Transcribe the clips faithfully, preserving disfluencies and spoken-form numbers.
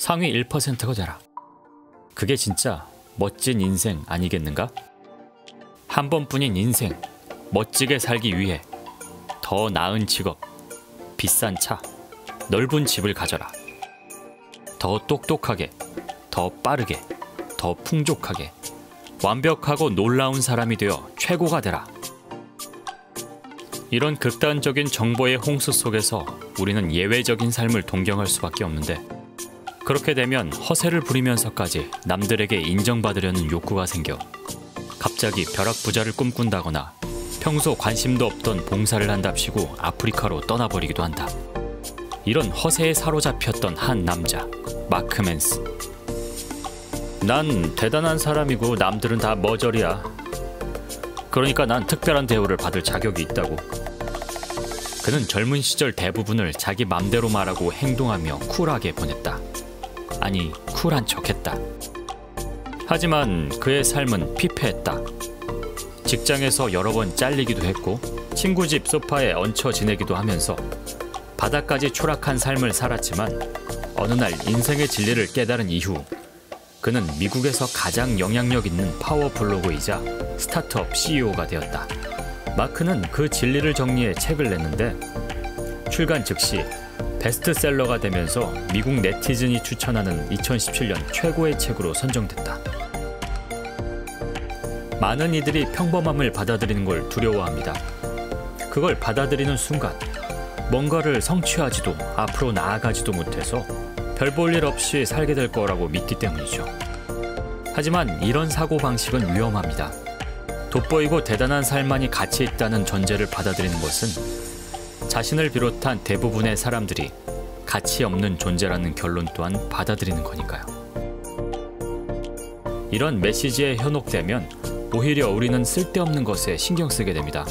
상위 일 퍼센트가 되라. 그게 진짜 멋진 인생 아니겠는가? 한 번뿐인 인생, 멋지게 살기 위해 더 나은 직업, 비싼 차, 넓은 집을 가져라. 더 똑똑하게, 더 빠르게, 더 풍족하게, 완벽하고 놀라운 사람이 되어 최고가 되라. 이런 극단적인 정보의 홍수 속에서 우리는 예외적인 삶을 동경할 수밖에 없는데, 그렇게 되면 허세를 부리면서까지 남들에게 인정받으려는 욕구가 생겨 갑자기 벼락부자를 꿈꾼다거나 평소 관심도 없던 봉사를 한답시고 아프리카로 떠나버리기도 한다. 이런 허세에 사로잡혔던 한 남자, 마크 맨스. 난 대단한 사람이고 남들은 다 머저리야. 그러니까 난 특별한 대우를 받을 자격이 있다고. 그는 젊은 시절 대부분을 자기 맘대로 말하고 행동하며 쿨하게 보냈다. 아니, 쿨한 척했다. 하지만 그의 삶은 피폐했다. 직장에서 여러 번 잘리기도 했고 친구 집 소파에 얹혀 지내기도 하면서 바닥까지 추락한 삶을 살았지만 어느 날 인생의 진리를 깨달은 이후 그는 미국에서 가장 영향력 있는 파워 블로거이자 스타트업 씨이오가 되었다. 마크는 그 진리를 정리해 책을 냈는데 출간 즉시 베스트셀러가 되면서 미국 네티즌이 추천하는 이천십칠 년 최고의 책으로 선정됐다. 많은 이들이 평범함을 받아들이는 걸 두려워합니다. 그걸 받아들이는 순간 뭔가를 성취하지도 앞으로 나아가지도 못해서 별 볼 일 없이 살게 될 거라고 믿기 때문이죠. 하지만 이런 사고방식은 위험합니다. 돋보이고 대단한 삶만이 가치 있다는 전제를 받아들이는 것은 자신을 비롯한 대부분의 사람들이 가치 없는 존재라는 결론 또한 받아들이는 거니까요. 이런 메시지에 현혹되면 오히려 우리는 쓸데없는 것에 신경 쓰게 됩니다.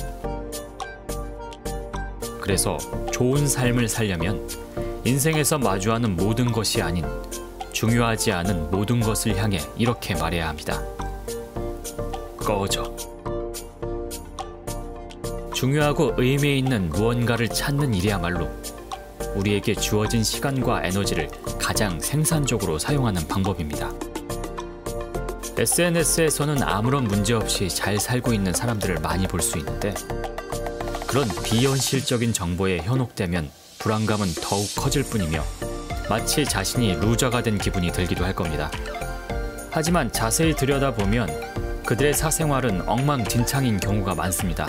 그래서 좋은 삶을 살려면 인생에서 마주하는 모든 것이 아닌 중요하지 않은 모든 것을 향해 이렇게 말해야 합니다. 꺼져. 중요하고 의미 있는 무언가를 찾는 일이야말로 우리에게 주어진 시간과 에너지를 가장 생산적으로 사용하는 방법입니다. 에스엔에스에서는 아무런 문제 없이 잘 살고 있는 사람들을 많이 볼 수 있는데 그런 비현실적인 정보에 현혹되면 불안감은 더욱 커질 뿐이며 마치 자신이 루저가 된 기분이 들기도 할 겁니다. 하지만 자세히 들여다보면 그들의 사생활은 엉망진창인 경우가 많습니다.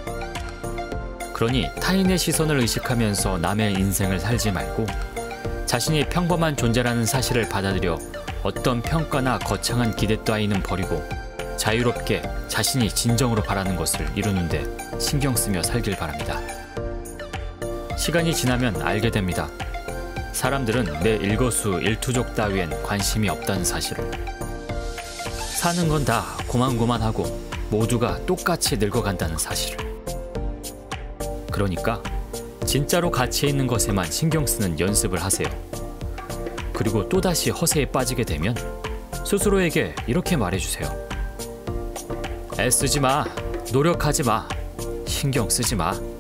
그러니 타인의 시선을 의식하면서 남의 인생을 살지 말고 자신이 평범한 존재라는 사실을 받아들여 어떤 평가나 거창한 기대 따위는 버리고 자유롭게 자신이 진정으로 바라는 것을 이루는 데 신경 쓰며 살길 바랍니다. 시간이 지나면 알게 됩니다. 사람들은 내 일거수일투족 따위엔 관심이 없다는 사실을. 사는 건 다 고만고만하고 모두가 똑같이 늙어간다는 사실을. 그러니까 진짜로 가치 있는 것에만 신경 쓰는 연습을 하세요. 그리고 또다시 허세에 빠지게 되면 스스로에게 이렇게 말해주세요. 애쓰지 마, 노력하지 마, 신경 쓰지 마.